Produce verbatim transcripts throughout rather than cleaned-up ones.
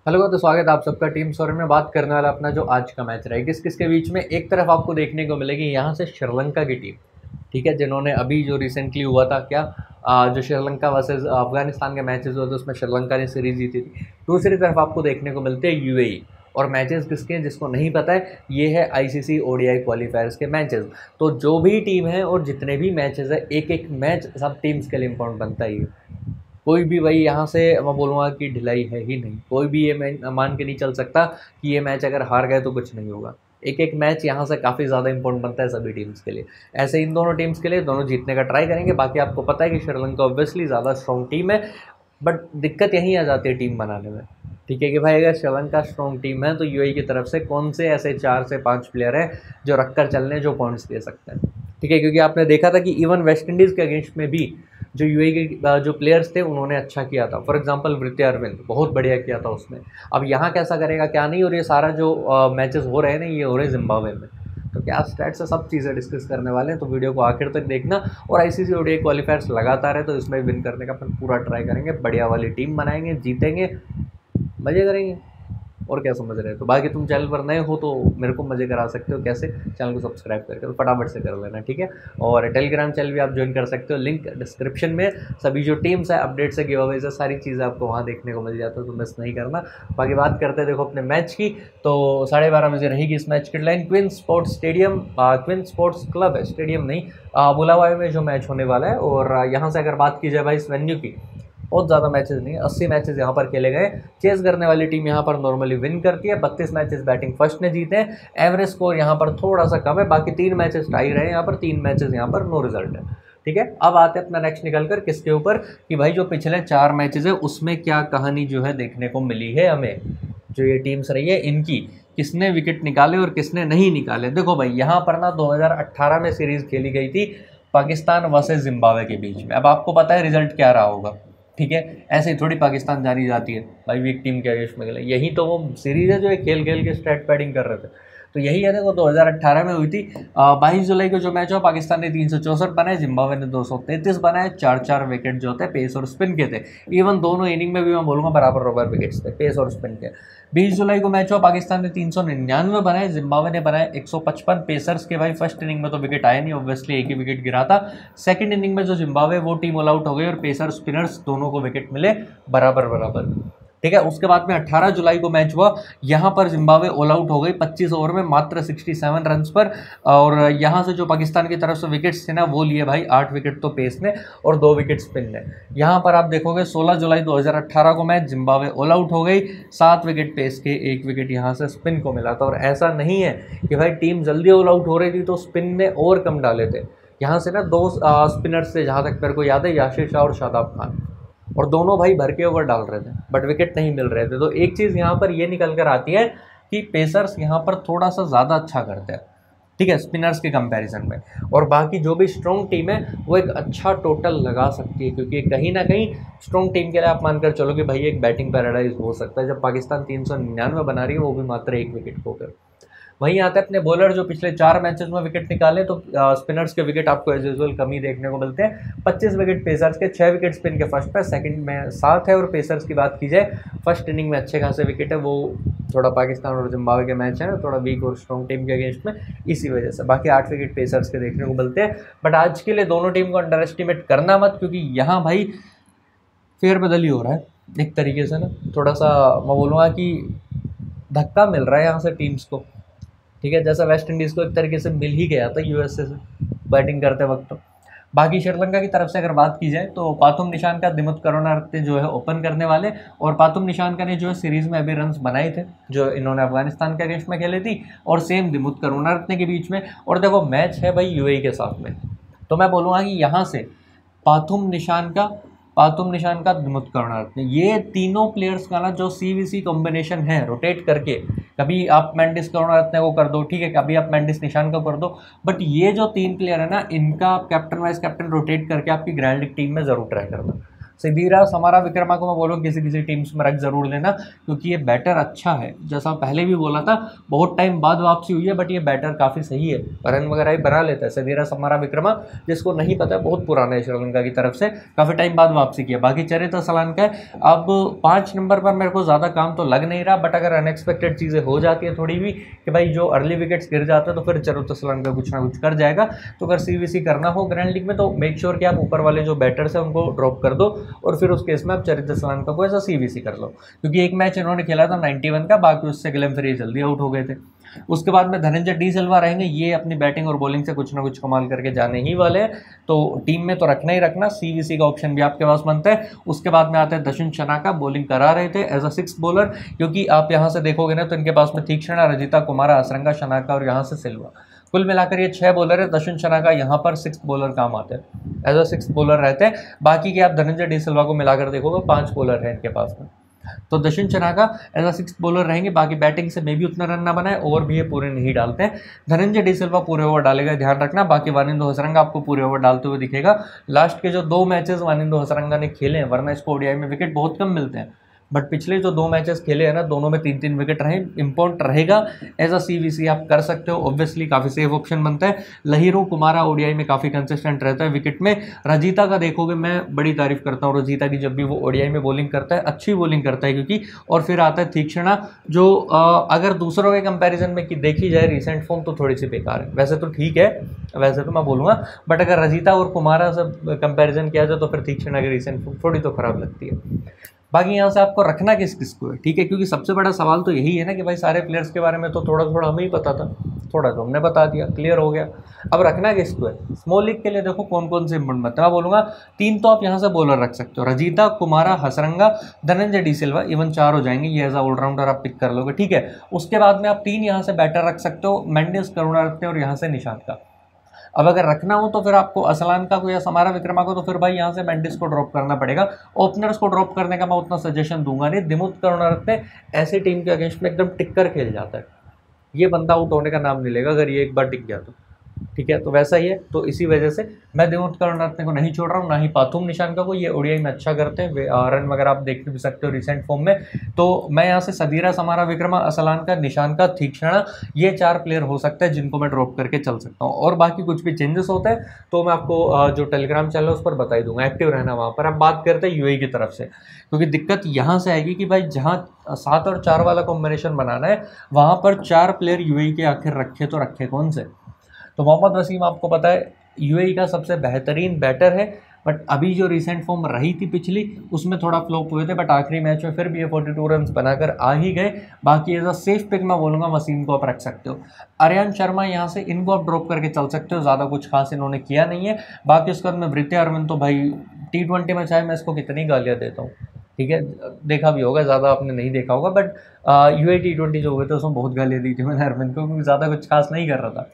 Hello तो स्वागत है आप सबका टीम सौर में। बात करने वाला अपना जो आज का मैच रहा है किस किस के बीच में। एक तरफ आपको देखने को मिलेगी यहाँ से श्रीलंका की टीम, ठीक है, जिन्होंने अभी जो रिसेंटली हुआ था क्या आ, जो श्रीलंका वर्सेस अफगानिस्तान के मैचेस हुए थे उसमें श्रीलंका ने सीरीज जीती थी। दूसरी तरफ आपको देखने को मिलते हैं यूएई। और मैचेस किसके हैं जिसको नहीं पता है, ये है आईसीसी ओडीआई क्वालिफायर्स के मैचेस। तो जो भी टीम है और जितने भी मैचेस है, एक एक मैच सब टीम्स के लिए इंपॉर्टेंट बनता ही है। कोई भी भाई यहाँ से मैं बोलूँगा कि ढिलाई है ही नहीं। कोई भी ये मैं मान के नहीं चल सकता कि ये मैच अगर हार गए तो कुछ नहीं होगा। एक एक मैच यहाँ से काफ़ी ज़्यादा इंपॉर्टेंट बनता है सभी टीम्स के लिए। ऐसे इन दोनों टीम्स के लिए दोनों जीतने का ट्राई करेंगे। बाकी आपको पता है कि श्रीलंका ऑब्वियसली ज़्यादा स्ट्रॉन्ग टीम है, बट दिक्कत यहीं आ जाती है टीम बनाने में, ठीक है, कि भाई अगर श्रीलंका स्ट्रॉन्ग टीम है तो यूएई की तरफ से कौन से ऐसे चार से पाँच प्लेयर हैं जो रख कर चलने जो पॉइंट्स दे सकते हैं, ठीक है। क्योंकि आपने देखा था कि इवन वेस्ट इंडीज़ के अगेंस्ट में भी जो यूएई के जो प्लेयर्स थे उन्होंने अच्छा किया था। फॉर एग्जांपल वृत्ति अरविंद बहुत बढ़िया किया था उसने। अब यहाँ कैसा करेगा क्या नहीं, और ये सारा जो मैचेस हो रहे हैं ना ये हो रहे हैं जिम्बाब्वे में, तो क्या स्टैट्स से सब चीज़ें डिस्कस करने वाले हैं। तो वीडियो को आखिर तक देखना। और आईसीसी ओडीआई क्वालिफायर्स लगातार है तो इसमें विन करने का अपन पूरा ट्राई करेंगे। बढ़िया वाली टीम बनाएंगे, जीतेंगे, मज़े करेंगे। और क्या समझ रहे हो। तो बाकी तुम चैनल पर नए हो तो मेरे को मज़े करा सकते हो। कैसे? चैनल को सब्सक्राइब करके तो फटाफट से कर लेना, ठीक है। और टेलीग्राम चैनल भी आप ज्वाइन कर सकते हो, लिंक डिस्क्रिप्शन में। सभी जो टीम्स है, अपडेट्स है, गिवअवेज है, सारी चीज़ें आपको वहाँ देखने को मिल जाता है, तो मिस नहीं करना। बाकी बात करते हैं देखो अपने मैच की, तो साढ़े बारह बजे रहेगी इस मैच की line. Queens Sports stadium, Queens Sports club है, स्टेडियम नहीं, बुलावाई में जो मैच होने वाला है। और यहाँ से अगर बात की जाए भाई इस वेन्यू की, बहुत ज़्यादा मैचेस नहीं है, अस्सी मैचेस यहाँ पर खेले गए। चेस करने वाली टीम यहाँ पर नॉर्मली विन करती है। बत्तीस मैचेस बैटिंग फर्स्ट ने जीते हैं। एवरेज स्कोर यहाँ पर थोड़ा सा कम है। बाकी तीन मैचेस टाई रहे हैं यहाँ पर, तीन मैचेस यहाँ पर नो रिजल्ट है, ठीक है। अब आते हैं अपना नेक्स्ट निकल कर किसके ऊपर कि भाई जो पिछले चार मैचेस है उसमें क्या कहानी जो है देखने को मिली है हमें। जो ये टीम्स रही है इनकी किसने विकेट निकाले और किसने नहीं निकाले। देखो भाई यहाँ पर ना दो हज़ार अट्ठारह में सीरीज़ खेली गई थी पाकिस्तान वर्सेस जिम्बाब्वे के बीच में। अब आपको पता है रिजल्ट क्या रहा होगा, ठीक है। ऐसे ही थोड़ी पाकिस्तान जानी जाती है भाई वीक टीम के अगेंस्ट में खेले। यही तो वो सीरीज़ है जो ये खेल खेल के स्ट्रेट पैडिंग कर रहे थे। तो यही है देखो दो हज़ार अट्ठारह में हुई थी। बाईस जुलाई को जो मैच हुआ पाकिस्तान ने तीन सौ चौंसठ बनाए, जिम्बाब्वे ने दो सौ तैंतीस बनाए। चार चार विकेट जो होते हैं पेस और स्पिन के थे। इवन दोनों इनिंग में भी मैं बोलूँगा बराबर बराबर विकेट्स थे पेस और स्पिन के। बीस जुलाई को मैच हुआ, पाकिस्तान ने तीन सौ निन्यानवे बनाए, जिम्बाब्वे ने बनाए एक सौ पचपन। पेसर्स के भाई फर्स्ट इनिंग में तो विकेट आया नहीं, ऑब्वियसली एक ही विकेट गिरा था। सेकंड इनिंग में जो जिम्बाब्वे वो टीम ऑल आउट हो गई और पेसर स्पिनर्स दोनों को विकेट मिले बराबर बराबर, ठीक है। उसके बाद में अठारह जुलाई को मैच हुआ, यहाँ पर जिम्बाब्वे ऑल आउट हो गई पच्चीस ओवर में मात्र सड़सठ रन्स पर। और यहाँ से जो पाकिस्तान की तरफ से विकेट्स थे ना वो लिए भाई आठ विकेट तो पेस ने और दो विकेट स्पिन ने। यहाँ पर आप देखोगे सोलह जुलाई दो हज़ार अठारह को मैच, जिम्बाब्वे ऑल आउट हो गई, सात विकेट पेस के, एक विकेट यहाँ से स्पिन को मिला था। और ऐसा नहीं है कि भाई टीम जल्दी ऑल आउट हो रही थी तो स्पिन ने और कम डाले थे। यहाँ से ना दो स्पिनर्स थे जहाँ तक मेरे को याद है, याशिर शाह और शादाब खान, और दोनों भाई भर के ओवर डाल रहे थे बट विकेट नहीं मिल रहे थे। तो एक चीज़ यहाँ पर ये निकल कर आती है कि पेसर्स यहाँ पर थोड़ा सा ज़्यादा अच्छा करते हैं, ठीक है, स्पिनर्स के कंपैरिजन में। और बाकी जो भी स्ट्रॉन्ग टीम है वो एक अच्छा टोटल लगा सकती है, क्योंकि कहीं ना कहीं स्ट्रॉन्ग टीम के लिए आप मानकर चलो कि भाई एक बैटिंग पैराडाइज हो सकता है जब पाकिस्तान तीन सौ निन्यानवे बना रही है, वो भी मात्र एक विकेट खोकर। वहीं आते हैं अपने बॉलर जो पिछले चार मैचेस में विकेट निकाले, तो स्पिनर्स के विकेट आपको एज यूजुअल कम ही देखने को मिलते हैं। पच्चीस विकेट पेसर्स के, छः विकेट स्पिन के फर्स्ट पे, सेकंड में सात है। और पेसर्स की बात की जाए फर्स्ट इनिंग में अच्छे खासे विकेट है, वो थोड़ा पाकिस्तान और जिम्बाब्वे के मैच है थोड़ा वीक और स्ट्रॉन्ग टीम के अगेंस्ट में, इसी वजह से। बाकी आठ विकेट पेसर्स के देखने को मिलते हैं। बट आज के लिए दोनों टीम को अंडर एस्टिमेट करना मत, क्योंकि यहाँ भाई फेरबदल ही हो रहा है एक तरीके से ना। थोड़ा सा मैं बोलूँगा कि धक्का मिल रहा है यहाँ से टीम्स को, ठीक है, जैसा वेस्ट इंडीज़ को एक तरीके से मिल ही गया था यूएसए से बैटिंग करते वक्त। तो बाकी श्रीलंका की तरफ से अगर बात की जाए तो पाथुम निशानका, दिमुथ करुणारत्ने जो है ओपन करने वाले। और पाथुम निशानका ने जो है सीरीज़ में अभी रन्स बनाए थे जो इन्होंने अफगानिस्तान के अगेंस्ट में खेले थी, और सेम दिमुथ करुणारत्ने के बीच में। और देखो मैच है भाई यूएई के साथ में, तो मैं बोलूँगा कि यहाँ से पाथुम निशानका पाथुम निशानका दिमुथ करुणारत्ने, ये तीनों प्लेयर्स का ना जो सीवीसी कॉम्बिनेशन है रोटेट करके, कभी आप मेंडिस करुणारत्ने को कर दो, ठीक है, कभी आप मेंडिस निशान को कर दो, बट ये जो तीन प्लेयर है ना इनका कैप्टन वाइस कैप्टन रोटेट करके आपकी ग्रैंड लीग टीम में ज़रूर ट्राई करना। सिद्धीरा समारा विक्रमा को मैं बोलूँ किसी किसी टीम्स में रख जरूर लेना, क्योंकि ये बैटर अच्छा है। जैसा पहले भी बोला था, बहुत टाइम बाद वापसी हुई है, बट ये बैटर काफ़ी सही है, रन वगैरह ही बना लेता है। सिद्धीरा समारा विक्रमा, जिसको नहीं पता है, बहुत पुराना है श्रीलंका की तरफ से, काफ़ी टाइम बाद वापसी किया। बाकी चरित्र सलानका है। अब पाँच नंबर पर मेरे को ज़्यादा काम तो लग नहीं रहा, बट अगर अनएक्सपेक्टेड चीज़ें हो जाती है थोड़ी भी कि भाई जो अर्ली विकेट्स गिर जाते हैं, तो फिर चरित्र सलानका कुछ ना कुछ कर जाएगा। तो अगर सीवीसी करना हो ग्रैंड लीग में, तो मेक श्योर कि आप ऊपर वाले जो बैटर्स हैं उनको ड्रॉप कर दो, और फिर उस केस में आप चरित्र सलानका को ऐसा सीवीसी कर लो, क्योंकि एक मैच इन्होंने खेला था इक्यानवे का, बाकी उससे गिलेम फिर जल्दी आउट हो गए थे। उसके बाद में धनंजय डी सिल्वा रहेंगे, ये अपनी बैटिंग और बॉलिंग से कुछ ना कुछ कमाल करके जाने ही वाले हैं, तो टीम में तो रखना ही रखना। सीवीसी का ऑप्शन भी आपके पास बनता है। उसके बाद में आते हैं दशुन शनाका, बॉलिंग करा रहे थे एज अ सिक्स बॉलर, क्योंकि आप यहाँ से देखोगे ना तो इनके पास में तीक्ष्णा, रजिता, कुमारा, असरंगा, शनाका और यहाँ से सिल्वा, कुल मिलाकर ये छह बॉलर है। दशुन शनाका यहाँ पर सिक्स बॉलर काम आते हैं, एज अ सिक्स बॉलर रहते हैं। बाकी के आप धनंजय डी सिल्वा को मिलाकर देखोगे पांच बॉलर है इनके पास में, तो Dasun Shanaka as a six bowler रहेंगे। बाकी बैटिंग से मे भी उतना रन ना बनाए, ओवर भी ये पूरे नहीं डालते हैं। धनंजय डी सिल्वा पूरे ओवर डालेगा, ध्यान रखना। बाकी वानिंदो हसरंगा आपको पूरे ओवर डालते हुए दिखेगा। लास्ट के जो दो मैचेस वानिंदो हसरंगा ने खेले हैं, वरना इसको ओडीआई में विकेट बहुत कम मिलते हैं, बट पिछले जो दो मैचेस खेले हैं ना, दोनों में तीन तीन विकेट रहे। इंपॉर्टेंट रहेगा एज अ सीवीसी आप कर सकते हो, ऑब्वियसली काफ़ी सेफ ऑप्शन बनता है। लहिरू कुमारा ओडीआई में काफ़ी कंसिस्टेंट रहता है विकेट में। रजीता का देखोगे, मैं बड़ी तारीफ करता हूँ रजीता की, जब भी वो ओडीआई में बॉलिंग करता है अच्छी बॉलिंग करता है, क्योंकि और फिर आता है तीक्ष्णा, जो आ, अगर दूसरों के कंपैरिजन में कि देखी जाए रिसेंट फॉर्म तो थोड़ी सी बेकार है। वैसे तो ठीक है, वैसे तो मैं बोलूँगा, बट अगर रजीता और कुमारा से कंपैरिजन किया जाए तो फिर तीक्ष्णा की रिसेंट फॉर्म थोड़ी तो खराब लगती है। बाकी यहाँ से आपको रखना किस किस को है, ठीक है, क्योंकि सबसे बड़ा सवाल तो यही है ना कि भाई सारे प्लेयर्स के बारे में तो थोड़ा थोड़ा हमें ही पता था, थोड़ा तो हमने बता दिया, क्लियर हो गया। अब रखना किस को है। स्मॉल लीग के लिए देखो कौन कौन से इंपॉर्टेंट, मैं बोलूँगा तीन तो आप यहाँ से बॉलर रख सकते हो, रजीता, कुमारा, हसरंगा, धनंजय डी सिल्वा, इवन चार हो जाएंगे, ये एज अ ऑलराउंडर आप पिक कर लोगे, ठीक है। उसके बाद में आप तीन यहाँ से बैटर रख सकते हो, मेंडिस, करुणारत्ने और यहाँ से निशांत का। अब अगर रखना हो तो फिर आपको असलानका को या समारा विक्रमा को, तो फिर भाई यहाँ से मेंडिस को ड्रॉप करना पड़ेगा। ओपनर्स को ड्रॉप करने का मैं उतना सजेशन दूंगा नहीं। दिमुथ करुणारत्ने ऐसी टीम के अगेंस्ट में एकदम टिक कर खेल जाता है, ये बंदा आउट होने का नाम नहीं लेगा अगर ये एक बार टिक गया तो, ठीक है। तो वैसा ही है, तो इसी वजह से मैं दिमुथ करुणारत्ने को नहीं छोड़ रहा हूँ, ना ही पाथुम निशांका को। ये ओडीआई में अच्छा करते हैं, रन वगैरह आप देख भी सकते हो रिसेंट फॉर्म में। तो मैं यहाँ से सदीरा, समारा विक्रमा, असलानका, निशांका, तीक्ष्णा, ये चार प्लेयर हो सकते हैं जिनको मैं ड्रॉप करके चल सकता हूँ। और बाकी कुछ भी चेंजेस होते हैं तो मैं आपको जो टेलीग्राम चैनल है उस पर बता ही दूंगा, एक्टिव रहना वहाँ पर। अब बात करते हैं यूएई की तरफ से, क्योंकि दिक्कत यहाँ से आएगी कि भाई जहाँ सात और चार वाला कॉम्बिनेशन बनाना है, वहाँ पर चार प्लेयर यूएई के आखिर रखे तो रखे कौन से। तो मोहम्मद वसीम आपको पता है यूएई का सबसे बेहतरीन बैटर है, बट अभी जो रिसेंट फॉर्म रही थी पिछली, उसमें थोड़ा फ्लॉप हुए थे, बट आखिरी मैच में फिर भी ये बयालीस रन बनाकर आ ही गए। बाकी एज अ सेफ पिक मैं बोलूँगा वसीम को आप रख सकते हो। आर्यन शर्मा यहाँ से इनको आप ड्रॉप करके चल सकते हो, ज़्यादा कुछ खास इन्होंने किया नहीं है। बाकी उसके बाद में वृत्या अरविंद, तो भाई टी ट्वेंटी में चाहे मैं इसको कितनी गालियाँ देता हूँ, ठीक है, देखा भी होगा, ज़्यादा आपने नहीं देखा होगा, बट यूएई टी ट्वेंटी जो हुए थे उसमें बहुत गालियाँ दी थी मैंने अरविंद को, क्योंकि ज़्यादा कुछ खास नहीं कर रहा था।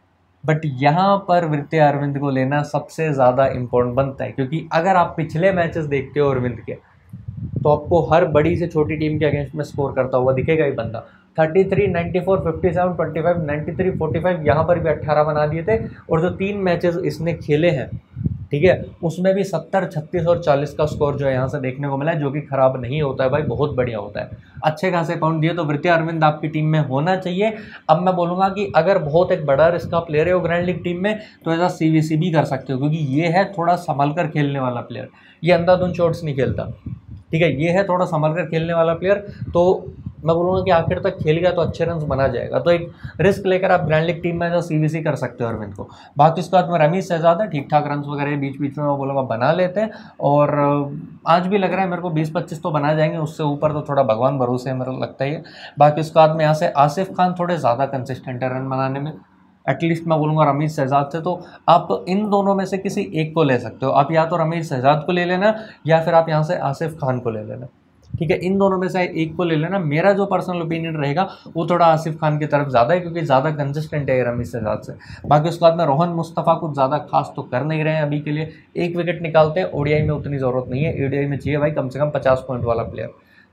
बट यहाँ पर वृत्या अरविंद को लेना सबसे ज़्यादा इम्पोर्टेंट बनता है, क्योंकि अगर आप पिछले मैचेस देखते हो अरविंद के, तो आपको हर बड़ी से छोटी टीम के अगेंस्ट में स्कोर करता हुआ दिखेगा ही बंदा। तैंतीस, चौरानवे, सत्तावन, पच्चीस, तिरानवे, पैंतालीस, यहाँ पर भी अट्ठारह बना दिए थे। और जो तीन मैचेस इसने खेले हैं, ठीक है, उसमें भी सत्तर, छत्तीस और चालीस का स्कोर जो है यहाँ से देखने को मिला है, जो कि खराब नहीं होता है भाई, बहुत बढ़िया होता है। अच्छे खासे पॉइंट दिए, तो वृत्या अरविंद आपकी टीम में होना चाहिए। अब मैं बोलूँगा कि अगर बहुत एक बड़ा रिस्क का प्लेयर है वो ग्रैंड लीग टीम में, तो ऐसा सीवीसी भी कर सकते हो, क्योंकि ये है थोड़ा संभल कर खेलने वाला प्लेयर, ये अंधाधुंध शॉट्स नहीं खेलता, ठीक है, ये है थोड़ा संभल कर खेलने वाला प्लेयर। तो मैं बोलूँगा कि आखिर तक खेल गया तो अच्छे रन बना जाएगा। तो एक रिस्क लेकर आप ग्रैंड लीग टीम में जो सीवीसी कर सकते हो अरविंद को। बाकी उसके बाद में रमीज शहजाद है, ठीक ठाक रन वगैरह बीच बीच में मैं बोलूँगा बना लेते हैं, और आज भी लग रहा है मेरे को बीस पच्चीस तो बना जाएंगे, उससे ऊपर तो थोड़ा भगवान भरोसे है मेरे को लगता है। बाकी उसके बाद में यहाँ से आसिफ खान थोड़े ज़्यादा कंसिस्टेंट है रन बनाने में, एटलीस्ट मैं बोलूँगा रमीज शहजाद से। तो आप इन दोनों में से किसी एक को ले सकते हो, आप या तो रमीज शहजाद को ले लेना, या फिर आप यहाँ से आसिफ खान को ले लेना, ठीक है, इन दोनों में से एक को ले लेना। मेरा जो पर्सनल ओपिनियन रहेगा वो थोड़ा आसिफ खान की तरफ ज़्यादा है, क्योंकि ज़्यादा कंसिस्टेंट है रमीज शहजाद से। बाकी उसके बाद में रोहन मुस्तफ़ा कुछ ज़्यादा खास तो कर नहीं रहे हैं अभी के लिए, एक विकेट निकालते हैं, ओडीआई में उतनी ज़रूरत नहीं है, ओडीआई में चाहिए भाई कम से कम पचास पॉइंट वाला प्लेयर।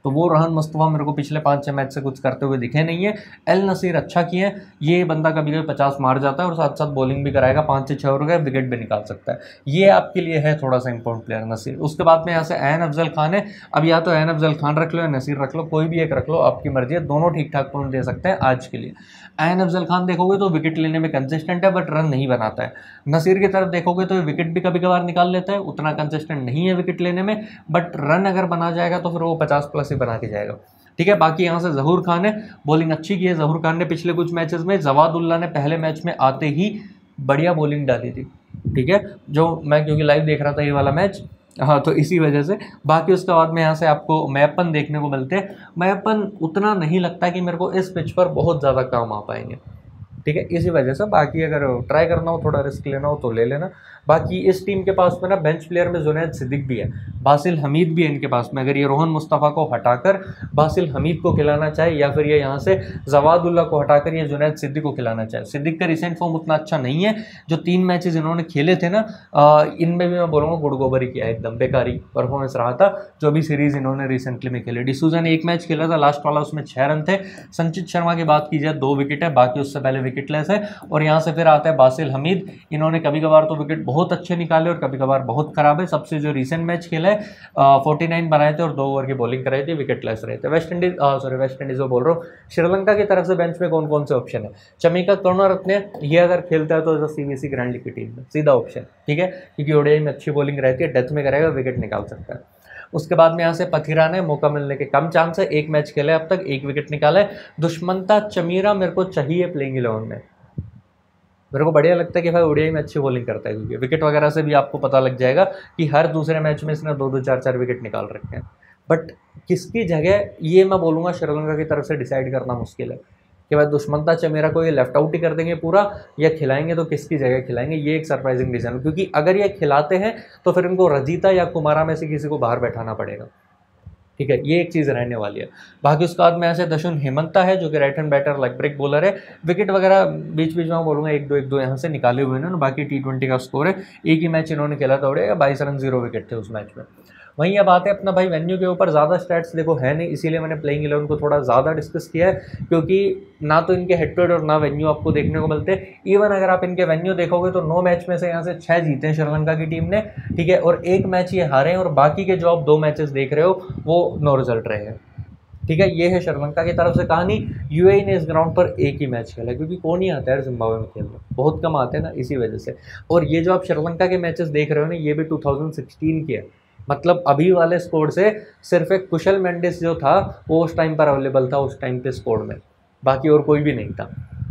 तो वो रहन मुस्तफ़ा मेरे को पिछले पाँच छः मैच से कुछ करते हुए दिखे नहीं है। एल नसीर अच्छा किए हैं, ये बंदा कभी कभी पचास मार जाता है और साथ साथ बॉलिंग भी कराएगा, पाँच से छः ओवर का विकेट भी निकाल सकता है, ये आपके लिए है थोड़ा सा इंपॉर्टेंट प्लेयर नसीर। उसके बाद में यहाँ से ऐन अफजल खान है, अब या तो ऐन अफजल खान रख लो या नसीर रख लो, कोई भी एक रख लो, आपकी मर्जी है, दोनों ठीक ठाक पॉइंट दे सकते हैं आज के लिए। ऐन अफजल खान देखोगे तो विकेट लेने में कंसिस्टेंट है बट रन नहीं बनाता है। नसीर की तरफ देखोगे तो विकेट भी कभी कभार निकाल लेता है, उतना कंसिस्टेंट नहीं है विकेट लेने में, बट रन अगर बना जाएगा तो फिर वो पचास प्लस ही बना के जाएगा। ठीक है, बाकी यहाँ से जहूर खान है, बॉलिंग अच्छी की है जहूर खान ने पिछले कुछ मैचेस में। जवादुल्ला ने पहले मैच में आते ही बढ़िया बॉलिंग डाली थी, ठीक है, जो मैं क्योंकि लाइव देख रहा था ये वाला मैच, हाँ, तो इसी वजह से। बाकी उसके बाद में यहाँ से आपको मैपन देखने को मिलते हैं, मैपन उतना नहीं लगता कि मेरे को इस पिच पर बहुत ज़्यादा काम आ पाएंगे, ठीक है, इसी वजह से। बाकी अगर ट्राई करना हो, थोड़ा रिस्क लेना हो तो ले लेना। बाकी इस टीम के पास में ना बेंच प्लेयर में जुनैद सिद्दीक भी है, बासिल हमीद भी है इनके पास में। अगर ये रोहन मुस्तफ़ा को हटाकर बासिल हमीद को खिलाना चाहे या फिर ये यहाँ से जवादुल्ला को हटाकर ये जुनैद सिद्दीक को खिलाना चाहे। सिद्दीक का रिसेंट फॉर्म उतना अच्छा नहीं है, जो तीन मैचेस इन्होंने खेले थे ना, इनमें भी मैं बोलूँगा गुड़ गोबर ही किया, एकदम बेकारी परफॉर्मेंस रहा था जो भी सीरीज़ इन्होंने रिसेंटली में खेले। डिसूजा ने एक मैच खेला था लास्ट वाला, उसमें छः रन थे। संचित शर्मा की बात की जाए दो विकेट है, बाकी उससे पहले विकेट लेस है। और यहाँ से फिर आता है बासिल हमीद, इन्होंने कभी कभार तो विकेट बहुत अच्छे निकाले और कभी कभार बहुत खराब है। सबसे जो रिसेंट मैच खेला है फोर्टी नाइन बनाए थे और दो ओवर की बॉलिंग कराई थी, विकेट लेस रहे थे। West Indies sorry West Indies को बोल रहा हूँ, श्रीलंका की तरफ से बेंच में कौन कौन से ऑप्शन है? चमिका करुणारत्ने, ये अगर खेलता है तो सीबीसी ग्रैंड लीग की टीम में सीधा ऑप्शन, ठीक है, क्योंकि ओडीआई में अच्छी बॉलिंग रहती है, डेथ में करेगा विकेट निकाल सकता है। उसके बाद में यहाँ से पथिरान है, मौका मिलने के कम चांस है, एक मैच खेला है अब तक, एक विकेट निकाला है। दुष्मंता चमीरा मेरे को चाहिए प्लेइंग इलेवन में, मेरे को बढ़िया लगता है कि भाई ओडीआई में अच्छी बॉलिंग करता है, क्योंकि विकेट वगैरह से भी आपको पता लग जाएगा कि हर दूसरे मैच में इसने दो दो चार चार विकेट निकाल रखे हैं। बट किसकी जगह, ये मैं बोलूँगा श्रीलंका की तरफ से डिसाइड करना मुश्किल है कि भाई दुष्मंता चमेरा को ये लेफ्ट आउट ही कर देंगे पूरा, या खिलाएंगे तो किसकी जगह खिलाएंगे, ये एक सरप्राइजिंग डिसीजन। क्योंकि अगर ये खिलाते हैं तो फिर इनको रजीता या कुमारा में से किसी को बाहर बैठाना पड़ेगा, ठीक है, ये एक चीज़ रहने वाली है। बाकी उसके बाद में यहाँ से दशुन हेमंता है जो कि right hand batter leg break bowler है, विकेट वगैरह बीच बीच में बोलूँगा एक दो एक दो यहाँ से निकाले हुए हैं। बाकी टी ट्वेंटी का स्कोर है, एक ही मैच इन्होंने खेला था, उड़े बाईस रन जीरो विकेट थे उस मैच में। वहीं अब आते हैं अपना भाई वेन्यू के ऊपर, ज़्यादा स्टैट्स देखो है नहीं, इसीलिए मैंने प्लेइंग इलेवन को थोड़ा ज़्यादा डिस्कस किया है, क्योंकि ना तो इनके हेड टू हेड और ना वेन्यू आपको देखने को मिलते। इवन अगर आप इनके वेन्यू देखोगे तो नौ मैच में से यहाँ से छः जीते हैं श्रीलंका की टीम ने, ठीक है, और एक मैच ये हारे हैं, और बाकी के जो आप दो मैचेस देख रहे हो वो नो रिजल्ट रहे हैं, ठीक है। ये है श्रीलंका की तरफ से कहानी। यूएई ने इस ग्राउंड पर एक ही मैच खेला, क्योंकि कौन ही आता है जिम्बाब्वे में खेलने, बहुत कम आते हैं ना, इसी वजह से। और ये जो आप श्रीलंका के मैचेस देख रहे हो ना, ये भी टू थाउजेंड सिक्सटीन के है, मतलब अभी वाले स्कोर से सिर्फ एक कुशल मेंडिस जो था वो उस टाइम पर अवेलेबल था, उस टाइम पे स्कोर में, बाकी और कोई भी नहीं था।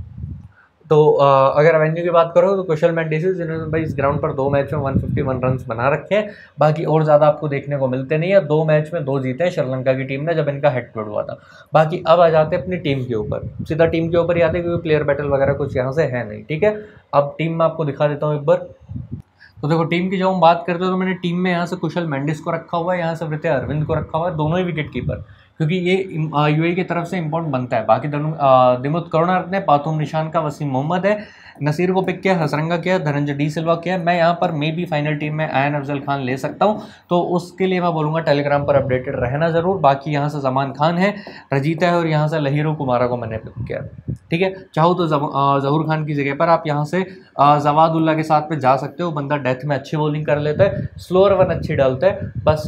तो आ, अगर वेन्यू की बात करो तो कुशल मेंडिस जिन्होंने भाई इस ग्राउंड पर दो मैच में वन फिफ्टी वन रन बना रखे हैं, बाकी और ज़्यादा आपको देखने को मिलते नहीं है। दो मैच में दो जीते हैं श्रीलंका की टीम ने जब इनका हेड टू हेड हुआ था। बाकी अब आ जाते हैं अपनी टीम के ऊपर, सीधा टीम के ऊपर ही आते हैं, क्योंकि प्लेयर बैटल वगैरह कुछ यहाँ से है नहीं, ठीक है। अब टीम में आपको दिखा देता हूँ एक बार। तो देखो टीम की जब हम बात करते हो तो मैंने टीम में यहाँ से कुशल मेंडिस को रखा हुआ है, यहाँ से वृत्य अरविंद को रखा हुआ है, दोनों ही विकेट कीपर, क्योंकि ये यूएई की तरफ से इंपॉर्टेंट बनता है। बाकी दिमुत करुणारत्ने, पाथुम निशान का वसीम मोहम्मद है, नसीर को पिक किया, हसरंगा किया, धनंजय डी सिल्वा किया। मैं यहाँ पर मे भी फाइनल टीम में ऐन अफजल खान ले सकता हूँ, तो उसके लिए मैं बोलूँगा टेलीग्राम पर अपडेटेड रहना ज़रूर। बाकी यहाँ से जमान खान है, रजीता है, और यहाँ से लहीरो कुमारा को मैंने पिक किया, ठीक है। चाहो तो जहूर खान की जगह पर आप यहाँ से जवादुल्ला के साथ में जा सकते हो, बंदा डेथ में अच्छी बॉलिंग कर लेता है, स्लोअर वन अच्छी डालता है, बस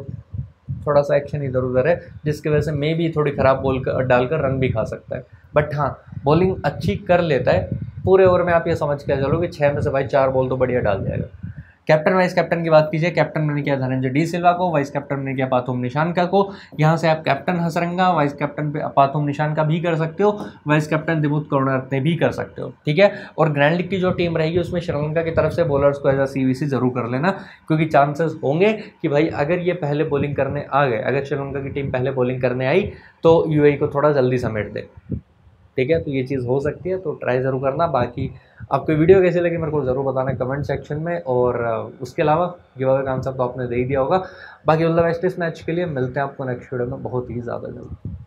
थोड़ा सा एक्शन इधर उधर है जिसकी वजह से मे भी थोड़ी ख़राब बॉल डालकर रन भी खा सकता है। बट हाँ, बॉलिंग अच्छी कर लेता है, पूरे ओवर में आप ये समझ के चलो कि छः में से भाई चार बॉल तो बढ़िया डाल जाएगा। कैप्टन वाइस कैप्टन की बात कीजिए, कैप्टन मैंने किया धनंजय डी सिल्वा को, वाइस कैप्टन मैंने किया पाथुम निशान का को। यहाँ से आप कैप्टन हसरंगा, वाइस कैप्टन पे पाथुम निशान का भी कर सकते हो, वाइस कैप्टन दिमुत करुणारत्ने भी कर सकते हो, ठीक है। और ग्रैंड लीग की जो टीम रहेगी उसमें श्रीलंका की तरफ से बॉलर्स को एज अ सीवीसी जरूर कर लेना, क्योंकि चांसेस होंगे कि भाई अगर ये पहले बॉलिंग करने आ गए, अगर श्रीलंका की टीम पहले बॉलिंग करने आई तो यूएई को थोड़ा जल्दी समेट दे, ठीक है। तो ये चीज़ हो सकती है, तो ट्राई ज़रूर करना। बाकी आपको वीडियो कैसी लगी मेरे को ज़रूर बताना कमेंट सेक्शन में, और उसके अलावा गिव अवे का आंसर तो आपने दे ही दिया होगा। बाकी ऑल द बेस्ट इस मैच के लिए, मिलते हैं आपको नेक्स्ट वीडियो में बहुत ही ज़्यादा जल्द।